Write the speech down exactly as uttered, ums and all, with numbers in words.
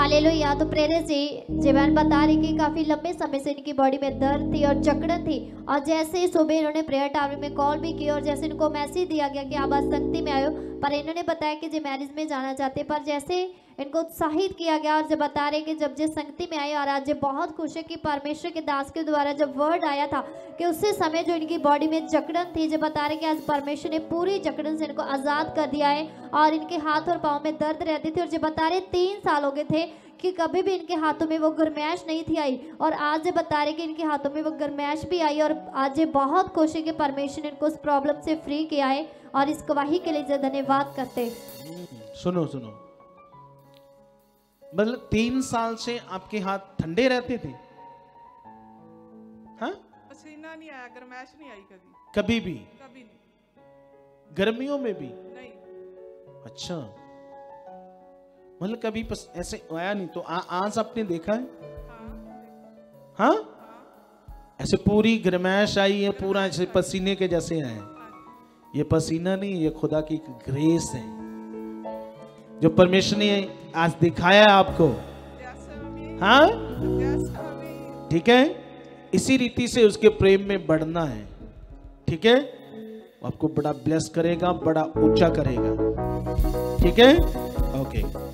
Hallelujah. तो प्रेरित जी जीवन बता रही कि काफी लंबे समय से इनकी बॉडी में दर्द थी और जकड़न थी, और जैसे ही सुबह इन्होंने प्रेयर टावर में कॉल भी की और जैसे इनको मैसेज दिया गया कि आप आज संगति में आयो, पर इन्होंने बताया कि जो मैरिज में जाना चाहते, पर जैसे इनको उत्साहित किया गया और जब बता रहे कि जब जो संगति में आए और आज ये बहुत खुश है कि परमेश्वर के दास के द्वारा जब वर्ड आया था कि उससे समय जो इनकी बॉडी में जकड़न थी, जब बता रहे कि आज परमेश्वर ने पूरी जकड़न से इनको आज़ाद कर दिया है और इनके हाथ और पाँव में दर्द रहती थी, और जब बता रहे तीन साल हो गए थे कि कभी भी इनके हाथों में वो गर्मैश नहीं थी आई, और आज ये बता रहे कि इनके हाथों में वो गर्मैश भी आई, और आज ये बहुत खुश है कि परमेश्वर ने इनको उस प्रॉब्लम से फ्री किया है, और इस गवाही के लिए धन्यवाद करते। सुनो सुनो, मतलब तीन साल से आपके हाथ ठंडे रहते थे? हाँ, पसीना नहीं आया, गर्मैश नहीं आई कभी कभी भी? कभी नहीं। गर्मियों में भी नहीं। अच्छा, मतलब कभी पस, ऐसे आया नहीं तो आ, आज आपने देखा है? हाँ, हाँ, हाँ। ऐसे पूरी गर्मैश आई है, पूरा ऐसे पसीने के जैसे आए। ये पसीना नहीं, ये खुदा की ग्रेस है जो परमेश्वर ने आज दिखाया है आपको। हाँ, ठीक है, इसी रीति से उसके प्रेम में बढ़ना है। ठीक है, आपको बड़ा ब्लेस करेगा, बड़ा ऊंचा करेगा। ठीक है, ओके।